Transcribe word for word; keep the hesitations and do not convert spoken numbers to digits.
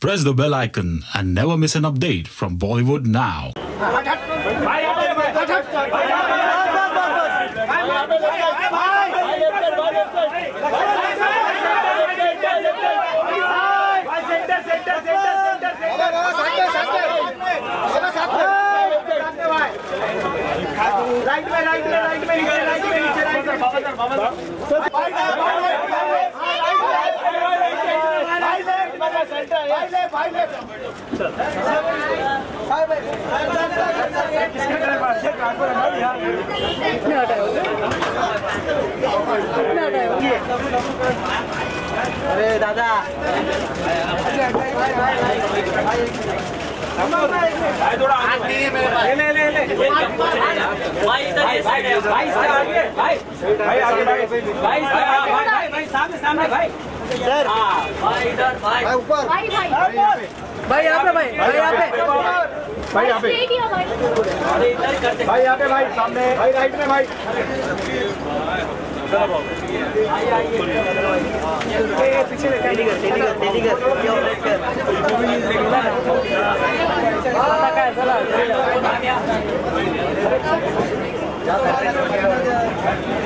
Press the bell icon and never miss an update from Bollywood now. Right में right में right में नीचे right में नीचे राइट में बाबा सर बाबा सर भाई भाई भाई सेंटर भाई ले भाई ले सर भाई भाई किसके ड्राइवर से ट्रांसफर है ना यार कितने हटाए कितने हटाए अरे दादा भाई थोड़ा आगे नहीं है मेरे पास ले ले ले भाई इधर ये साइड है भाई इससे आगे भाई भाई आगे भाई भाई इससे आगे भाई भाई भाई सामने सामने भाई इधर हां भाई इधर भाई भाई ऊपर भाई भाई भाई यहां पे भाई भाई यहां पे भाई यहां पे अरे इधर करते भाई यहां पे भाई सामने भाई राइट में भाई भाई आइए पीछे तेजी कर तेजी कर तेजी कर ये ऑपरेट कर पता कैसा लगा